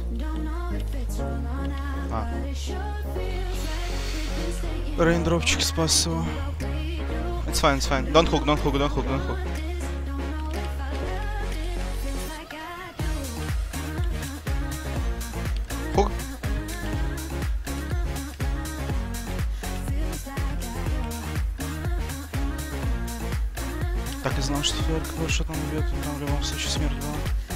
А. Рейндропчик спас его. It's fine, it's fine. Don't hook, don't hook, don't hook, don't hook. Хук. Так и знал, что Флорка больше там убьет, там в любом случае смерть была.